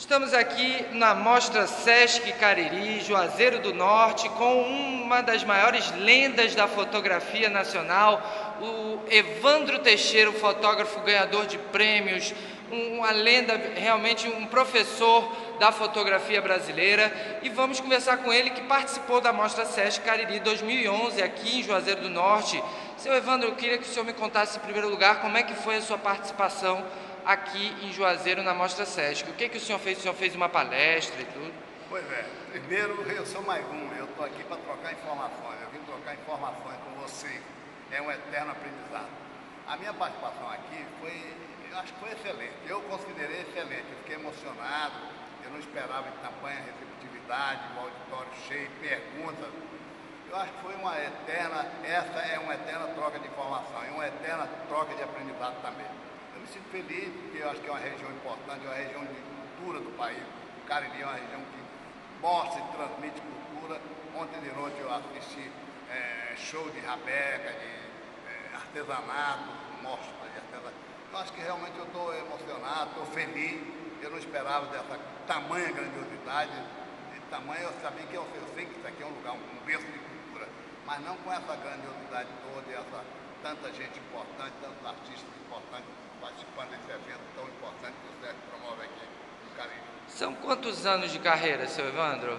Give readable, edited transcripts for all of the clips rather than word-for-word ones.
Estamos aqui na Mostra Sesc Cariri, Juazeiro do Norte, com uma das maiores lendas da fotografia nacional, o Evandro Teixeira, o fotógrafo ganhador de prêmios, uma lenda, realmente um professor da fotografia brasileira. E vamos conversar com ele, que participou da Mostra Sesc Cariri 2011, aqui em Juazeiro do Norte. Seu Evandro, eu queria que o senhor me contasse, em primeiro lugar, como é que foi a sua participação aqui em Juazeiro na Mostra Sesc. O que o senhor fez? O senhor fez uma palestra e tudo? Pois é, primeiro eu sou mais um, eu estou aqui para trocar informações, eu vim trocar informações com você, é um eterno aprendizado. A minha participação aqui foi, eu acho que foi excelente, eu considerei excelente, eu fiquei emocionado, eu não esperava em tamanha receptividade, o auditório cheio, perguntas. Eu acho que foi uma eterna, essa é uma eterna troca de informação e uma eterna troca de aprendizado também. Eu me sinto feliz porque eu acho que é uma região importante, é uma região de cultura do país. O Cariri é uma região que mostra e transmite cultura. Ontem de noite eu assisti show de rabeca, de artesanato, mostra de artesanato. Eu acho que realmente eu estou emocionado, estou feliz. Eu não esperava dessa tamanha grandiosidade, eu sabia que eu sei que isso aqui é um lugar, um berço de cultura, mas não com essa grandiosidade toda e tanta gente importante, tantos artistas importantes participando desse evento tão importante que o Sesc promove aqui no Cariri. São quantos anos de carreira, seu Evandro?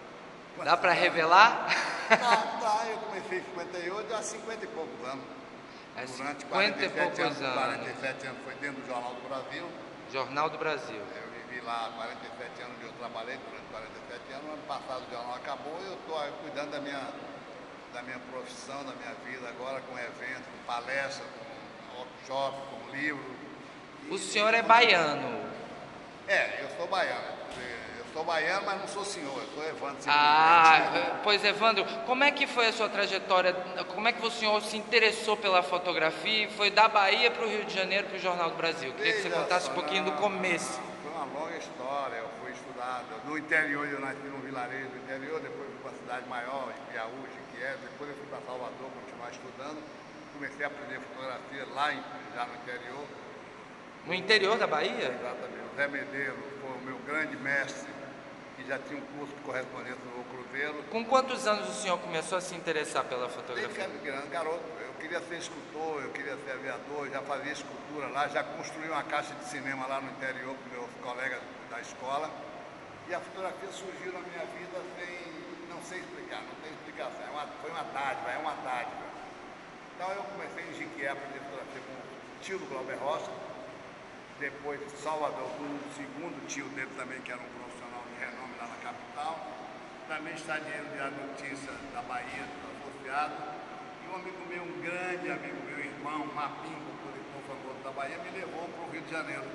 Dá para revelar? Tá, eu comecei em 58, há 50 e poucos anos. Durante 47 anos. 47 anos foi dentro do Jornal do Brasil. Jornal do Brasil. Eu vivi lá 47 anos, eu trabalhei durante 47 anos. Ano passado o jornal acabou e eu estou cuidando da minha profissão, da minha vida agora, com eventos, com palestras, com workshop, com livro. O senhor é baiano? Eu sou baiano. Eu sou baiano, mas não sou senhor, eu sou Evandro. Pois Evandro, como é que foi a sua trajetória? Como é que o senhor se interessou pela fotografia e foi da Bahia para o Rio de Janeiro, para o Jornal do Brasil? Queria que você contasse um pouquinho do começo. Foi uma longa história, eu fui estudado no interior, eu nasci num vilarejo do interior, depois fui para uma cidade maior, em Piauí, depois eu fui para Salvador continuar estudando, comecei a aprender fotografia lá já no interior. No interior da Bahia? Exatamente. O Zé Medeiros foi o meu grande mestre, que já tinha um curso de correspondência no Cruzeiro. Com quantos anos o senhor começou a se interessar pela fotografia? Desde garoto, eu queria ser escultor, eu queria ser aviador, já fazia escultura lá, já construí uma caixa de cinema lá no interior com meus colegas da escola. E a fotografia surgiu na minha vida não sei explicar, não tem explicação, foi uma dádiva, é uma dádiva. Então eu comecei em Jiquié a aprender fotografia com o tio do Glauber Rocha, depois de Salvador com o segundo tio dele também, que era um profissional de renome lá na capital, também estagiário de notícia da Bahia, do associado, e um amigo meu, um grande amigo meu, irmão, Mapim, compositor famoso da Bahia, me levou para o Rio de Janeiro,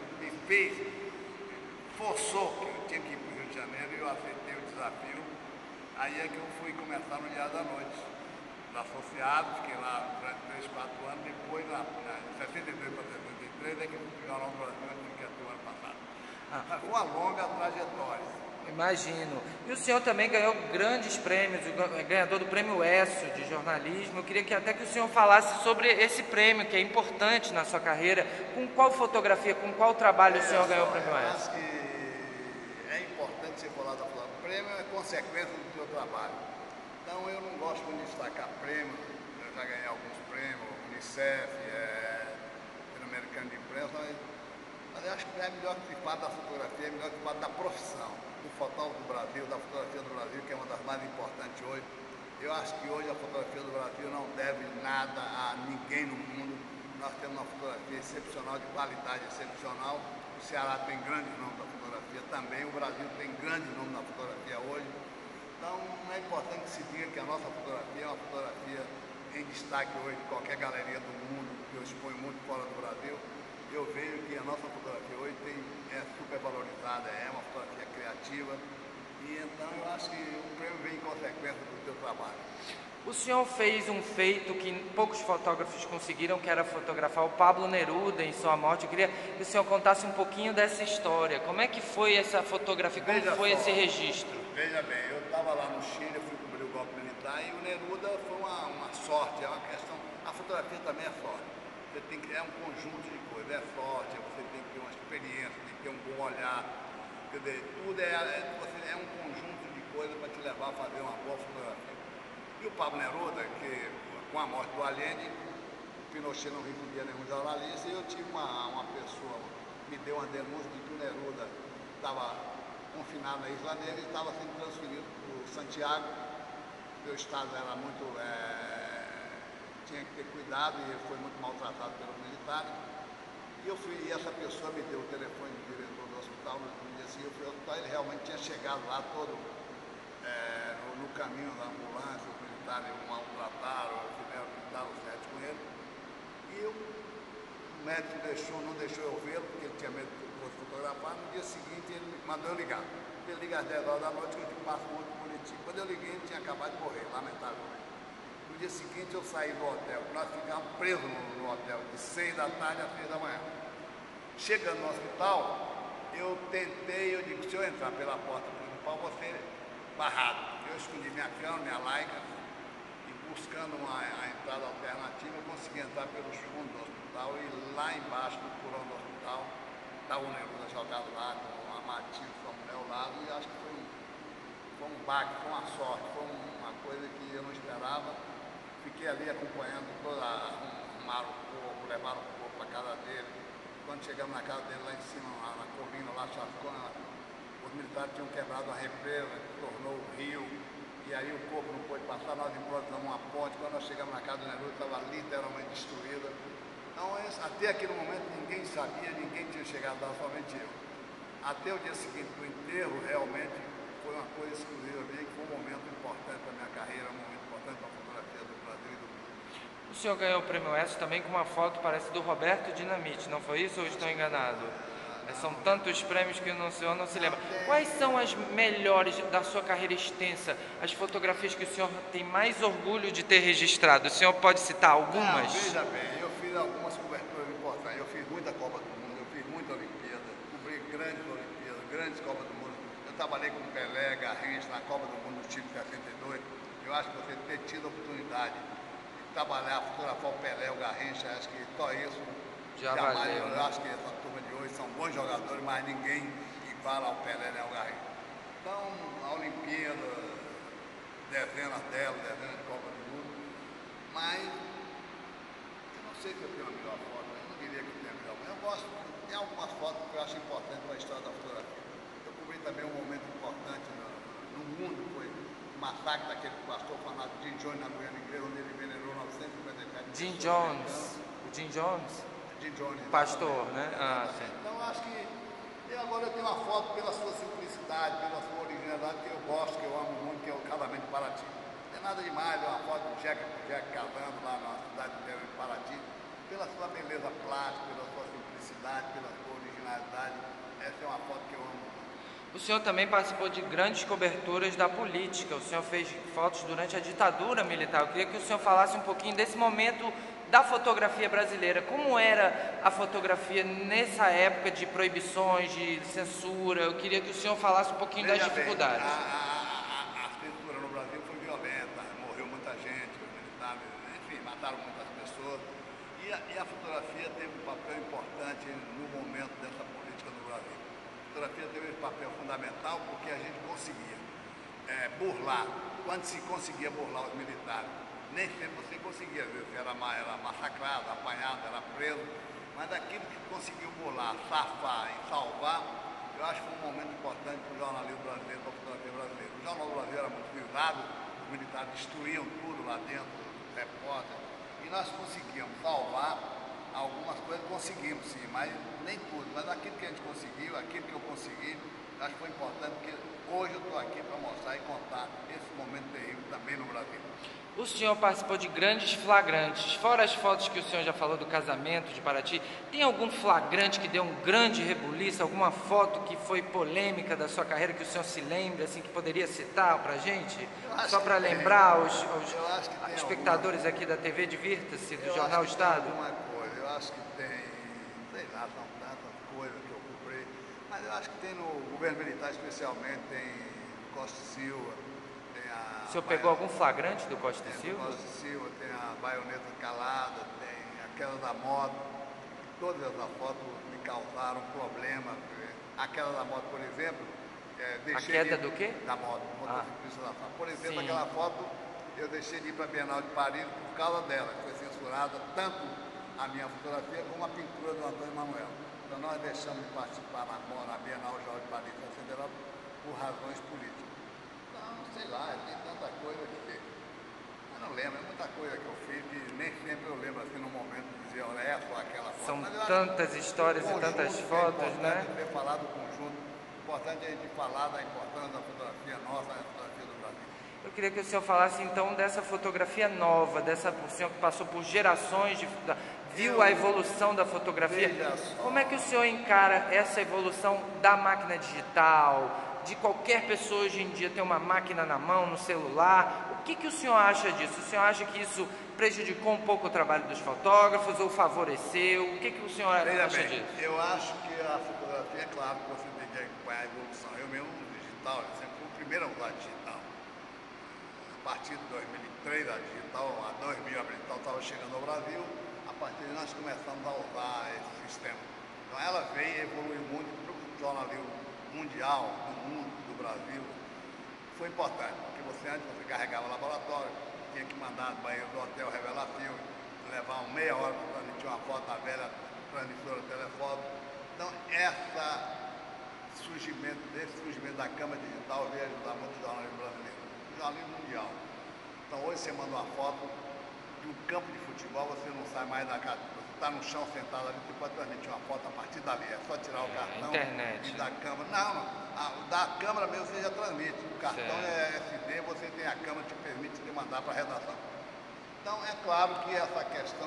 forçou que eu tinha que ir para o Rio de Janeiro e eu aceitei o desafio. Aí é que eu fui começar no Diário da Noite, no associado, fiquei lá durante 3, 4 anos, depois, de 62 para 73, é que eu fui para o Jornal do Brasil, que é do ano passado. Mas foi uma longa trajetória. Imagino. E o senhor também ganhou grandes prêmios, ganhador do Prêmio ESSO de jornalismo. Eu queria até que o senhor falasse sobre esse prêmio, que é importante na sua carreira. Com qual fotografia, com qual trabalho o senhor ganhou o Prêmio ESSO? Acho que é importante você falar da palavra. O prêmio é consequência do seu trabalho. Então eu não gosto muito de destacar prêmios. Eu já ganhei alguns prêmios, Unicef, Pan-Americano de Imprensa, mas eu acho que é melhor que se fala da fotografia, é melhor que se fala da profissão, do fotógrafo do Brasil, da fotografia do Brasil, que é uma das mais importantes hoje. Eu acho que hoje a fotografia do Brasil não deve nada a ninguém no mundo. Nós temos uma fotografia excepcional, de qualidade excepcional. O Ceará tem grande nome da fotografia também, o Brasil tem grande nome na fotografia hoje. Então é importante que se diga que a nossa fotografia é uma fotografia em destaque hoje de qualquer galeria do mundo, que eu exponho muito fora do Brasil. Eu vejo que a nossa fotografia hoje é super valorizada, é uma fotografia criativa, e então eu acho que o prêmio vem em consequência do seu trabalho. O senhor fez um feito que poucos fotógrafos conseguiram, que era fotografar o Pablo Neruda em sua morte. Eu queria que o senhor contasse um pouquinho dessa história. Como é que foi essa fotografia, como foi esse registro? Veja bem, eu estava lá no Chile, eu fui cobrir o golpe militar, e o Neruda foi uma sorte, é uma questão, a fotografia também é sorte. Você tem que, é um conjunto de coisas, é sorte, você tem que ter uma experiência, tem que ter um bom olhar. Quer dizer, tudo é um conjunto de coisas para te levar a fazer uma boa fotografia. E o Pablo Neruda, que com a morte do Allende, Pinochet não recebia nenhum jornalista, e eu tive uma pessoa, me deu uma denúncia de que o Neruda estava confinado na Isla Negra e estava sendo transferido para o Santiago. Meu estado era muito... tinha que ter cuidado e ele foi muito maltratado pelos militares. E eu fui, e essa pessoa me deu o telefone do diretor do hospital, no dia seguinte eu fui ao hospital, ele realmente tinha chegado lá todo no caminho da ambulância, os militares o maltrataram, fizeram pintar os médicos com ele. E o médico não deixou eu ver, porque ele tinha medo que eu fosse fotografar. No dia seguinte ele me mandou eu ligar. Ele liga às 10 horas da noite que eu passo um outro bonitinho. Quando eu liguei, ele tinha acabado de morrer, lamentavelmente. No dia seguinte eu saí do hotel, nós ficamos presos no hotel de 6 da tarde às 3 da manhã. Chegando no hospital, eu digo, se eu entrar pela porta principal, vou ser barrado. Eu escolhi minha cama, minha laica, e buscando a entrada alternativa, eu consegui entrar pelos fundos do hospital, e lá embaixo, no porão do hospital, estava o Neruda jogado lá, com a matilha, com a mulher ao lado, e acho que foi um baque, foi uma sorte, foi uma coisa que eu não esperava. Fiquei ali acompanhando arrumaram o corpo, levaram o corpo para a casa dele. Quando chegamos na casa dele, lá em cima, na colina, lá chascona, os militares tinham quebrado uma represa, que tornou o rio, e aí o corpo não pôde passar, nós improvisamos uma ponte. Quando nós chegamos na casa do Neruda, estava literalmente destruída. Então, até aquele momento, ninguém sabia, ninguém tinha chegado lá, somente eu. Até o dia seguinte do enterro, realmente, foi uma coisa exclusiva minha, que foi um momento importante para a minha carreira, um momento importante para a fotografia do Brasil e do mundo. O senhor ganhou o prêmio ESSO também com uma foto, parece, do Roberto Dinamite, não foi isso ou estou enganado? São tantos prêmios que o senhor não se lembra. Quais são as melhores da sua carreira extensa, as fotografias que o senhor tem mais orgulho de ter registrado? O senhor pode citar algumas? Veja bem, eu fiz algumas coberturas importantes, eu fiz muita Copa do Mundo, eu fiz muita Olimpíada, cobri grandes Olimpíadas, grandes Copas do Mundo. Eu trabalhei com Pelé, Garrincha, na Copa do Mundo do Chile 72. Eu acho que você ter tido a oportunidade de trabalhar, fotografar o Pelé, o Garrincha, acho que só isso já jamais, valeu, eu né? acho que essa turma de hoje são bons jogadores, mas ninguém iguala ao Pelé nem ao Garrincha. Então, a Olimpíada, dezenas de Copa do Mundo, mas eu não sei se eu tenho a melhor foto, eu não diria que eu tenho a melhor, mas eu gosto, tem algumas fotos que eu acho importantes para a história da fotografia. Eu cobri também um momento importante no mundo, foi o massacre daquele pastor fanático Jim Jones na Guiana Inglesa, onde ele venerou 957 Jim Jones, o Jim Jones, Jim Jones, pastor, né? Ah, sim. então acho que agora eu tenho uma foto pela sua simplicidade, pela sua originalidade, que eu gosto, que eu amo muito, que é o Casamento de Paraty. Não tem nada demais, é uma foto do Jack casando lá na cidade de Paraty, pela sua beleza plástica, pela sua simplicidade, pela sua originalidade. Essa é uma foto que eu amo. O senhor também participou de grandes coberturas da política, o senhor fez fotos durante a ditadura militar. Eu queria que o senhor falasse um pouquinho desse momento da fotografia brasileira. Como era a fotografia nessa época de proibições, de censura? Eu queria que o senhor falasse um pouquinho das dificuldades. A censura no Brasil foi violenta, morreu muita gente, os militares, enfim, mataram muitas pessoas. E a fotografia teve um papel importante no momento dessa política no Brasil. A fotografia teve um papel fundamental porque a gente conseguia burlar. Quando se conseguia burlar os militares, nem sempre você conseguia, viu? Era massacrado, apanhado, era preso, mas aquilo que conseguiu burlar, safar e salvar, eu acho que foi um momento importante para o jornalismo brasileiro, para a fotografia brasileira. O jornal brasileiro era muito visado, os militares destruíam tudo lá dentro, os repórteres, e nós conseguíamos salvar algumas coisas, conseguimos sim, mas nem tudo. Mas aquilo que a gente conseguiu, aquilo que eu consegui, acho que foi importante, porque hoje eu estou aqui para mostrar e contar esse momento terrível também no Brasil. O senhor participou de grandes flagrantes, fora as fotos que o senhor já falou do casamento de Paraty, tem algum flagrante que deu um grande rebuliço, alguma foto que foi polêmica da sua carreira que o senhor se lembra, assim, que poderia citar para a gente? Só para lembrar os espectadores aqui da TV, divirta-se, do Jornal Estado. Alguma coisa, eu acho que tem, sei lá, são tantas coisas que eu comprei, mas eu acho que tem no governo militar especialmente, tem Costa e Silva. O senhor pegou algum flagrante do Costa e Silva? Costa e Silva, tem a baioneta calada, tem aquela da moto. Todas essas fotos me causaram problema, Aquela da moto, por exemplo, A queda do quê? Da moto, motociclista da FAP. Por exemplo, Sim. aquela foto eu deixei de ir para a Bienal de Paris por causa dela, que foi censurada tanto a minha fotografia como a pintura do Antônio Manuel. Então nós deixamos de participar na Bienal Georges de Paris Federal por razões políticas. Então, sei lá, tem tanta coisa que eu não lembro, é muita coisa que eu fiz e nem sempre eu lembro assim no momento de dizer, olha, essa ou aquela foto. São tantas histórias e tantas fotos, né? É importante ter falado do conjunto, importante a gente falar da importância da fotografia nossa, da fotografia do Brasil. Eu queria que o senhor falasse então dessa fotografia nova, o senhor que passou por gerações, viu a evolução da fotografia. Como é que o senhor encara essa evolução da máquina digital, de qualquer pessoa hoje em dia ter uma máquina na mão, no celular? O que o senhor acha disso? O senhor acha que isso prejudicou um pouco o trabalho dos fotógrafos ou favoreceu? O que o senhor acha disso? Eu acho que a fotografia, é claro que você tem que acompanhar a evolução. Eu mesmo no digital, eu sempre fui o primeiro a usar digital. A partir de 2003, a digital, a digital estava chegando ao Brasil, a partir de nós começamos a usar esse sistema. Então ela veio e evoluiu muito para o jornalismo mundial, do mundo, do Brasil. Foi importante, porque antes você carregava laboratório, tinha que mandar do banheiro do hotel revelar filme, levar meia hora para transmitir uma foto da velha transmissora telefoto. Então desse surgimento da câmera digital veio ajudar muito o jornalismo brasileiro, o jornalismo mundial. Então hoje você manda uma foto de um campo de futebol, você não sai mais da casa, você está no chão sentado ali, você pode transmitir uma foto a partir dali, é só tirar o cartão Internet, e da câmera. Não, da câmera mesmo você já transmite, o cartão é SD, você tem a câmera que te permite te mandar para a redação. Então é claro que essa questão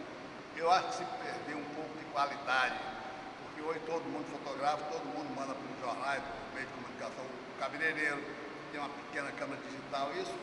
eu acho que se perdeu um pouco de qualidade, porque hoje todo mundo fotografa, todo mundo manda para os jornais, para os meios de comunicação, o cabeleireiro tem uma pequena câmera digital, isso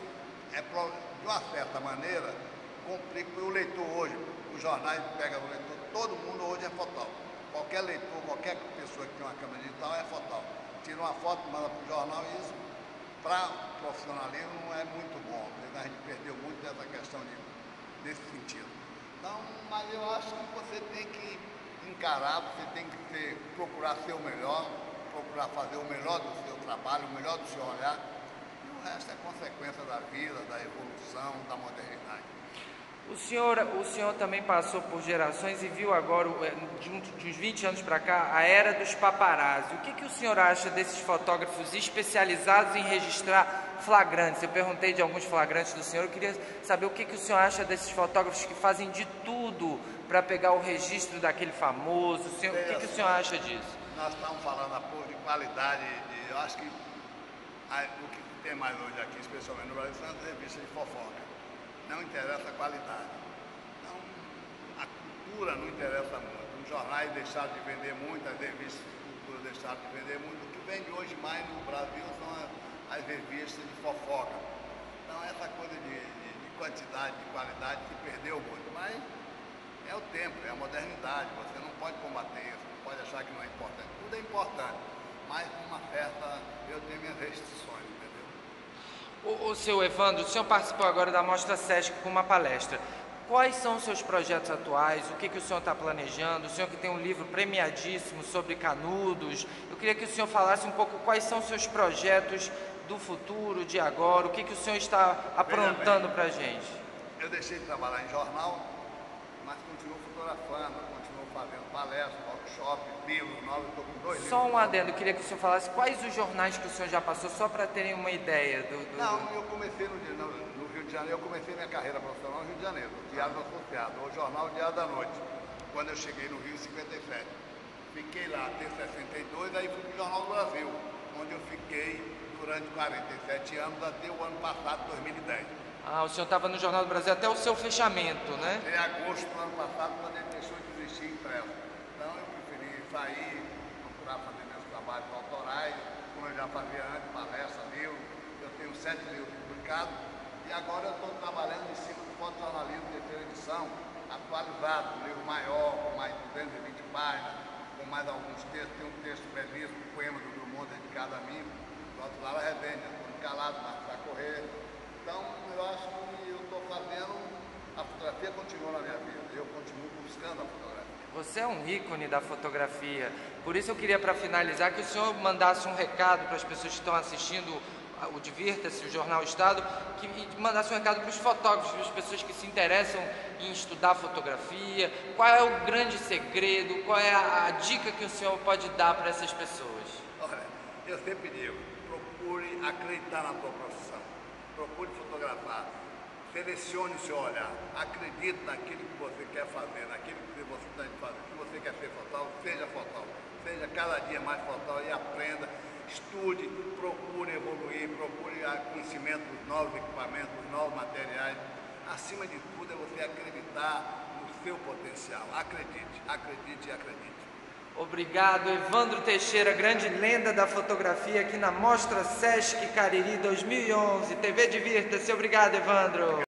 de uma certa maneira complica o leitor hoje. Os jornais pegam o leitor, todo mundo hoje é fotógrafo. Qualquer leitor, qualquer pessoa que tem uma câmera digital é fotógrafo. Tira uma foto, manda para o jornal e isso, para profissionalismo, não é muito bom. A gente perdeu muito dessa questão nesse sentido. Então, mas eu acho que você tem que encarar, você tem que procurar ser o melhor, procurar fazer o melhor do seu trabalho, o melhor do seu olhar. O resto é consequência da vida, da evolução, da modernidade. O senhor também passou por gerações e viu agora, de uns 20 anos para cá, a era dos paparazzi. O que o senhor acha desses fotógrafos especializados em registrar flagrantes? Eu perguntei de alguns flagrantes do senhor, eu queria saber o que o senhor acha desses fotógrafos que fazem de tudo para pegar o registro daquele famoso. O que o senhor acha disso? Nós estamos falando há pouco de qualidade, eu acho que o que tem mais hoje aqui, especialmente no Brasil, são as revistas de fofoca. Não interessa a qualidade. Então, a cultura não interessa muito. Os jornais deixaram de vender muito, as revistas de cultura deixaram de vender muito. O que vende hoje mais no Brasil são as revistas de fofoca. Então, essa coisa de quantidade, de qualidade se perdeu muito. Mas é o tempo, é a modernidade. Você não pode combater isso, não pode achar que não é importante. Tudo é importante, mas com uma certa... Eu tenho minhas restrições, entendeu? O seu Evandro, o senhor participou agora da Mostra Sesc com uma palestra. Quais são os seus projetos atuais? O que o senhor está planejando? O senhor que tem um livro premiadíssimo sobre canudos. Eu queria que o senhor falasse um pouco quais são os seus projetos do futuro, de agora, o que o senhor está aprontando para a gente. Eu deixei de trabalhar em jornal, mas continuo fotografando, continuo fazendo palestras, workshop, livro, estou com 2 livros. Só um adendo, eu queria que o senhor falasse quais os jornais que o senhor já passou, só para terem uma ideia Não, eu comecei no Rio de Janeiro, eu comecei minha carreira profissional no Rio de Janeiro, no Diário Associado, o jornal Diário da Noite, quando eu cheguei no Rio em 57. Fiquei lá até 62, aí fui para o Jornal do Brasil, onde eu fiquei durante 47 anos, até o ano passado, 2010. Ah, o senhor estava no Jornal do Brasil até o seu fechamento, né? Em agosto do ano passado, quando ele deixou de existir impresso. Então eu preferi sair, procurar fazer meus trabalhos autorais, como eu já fazia antes, palestra, livro. Eu tenho 7 livros publicados e agora eu estou trabalhando em cima do fotojornalismo de terceira edição, atualizado, um livro maior, com mais de 220 páginas, com mais alguns textos. Tem um texto belíssimo, um poema do Drummond dedicado a mim, do outro lado a Revende, Antônio Calado, Marcos a Correr. Então, eu acho que eu estou fazendo, a fotografia continua na minha vida, eu continuo buscando a fotografia. Você é um ícone da fotografia. Por isso eu queria, para finalizar, que o senhor mandasse um recado para as pessoas que estão assistindo o Divirta-se, o Jornal Estado, que mandasse um recado para os fotógrafos, para as pessoas que se interessam em estudar fotografia. Qual é o grande segredo, qual é a dica que o senhor pode dar para essas pessoas? Olha, eu sempre digo, procure acreditar na tua profissão, procure fotografar, selecione o seu olhar, acredite naquilo que você quer fazer, naquilo que você está fazendo. Se você quer ser fotógrafo, seja cada dia mais fotógrafo e aprenda, estude, procure evoluir, procure conhecimento dos novos equipamentos, dos novos materiais. Acima de tudo é você acreditar no seu potencial. Acredite, acredite e acredite. Obrigado, Evandro Teixeira, grande lenda da fotografia aqui na Mostra Sesc Cariri 2011. TV Divirta-se. Obrigado, Evandro.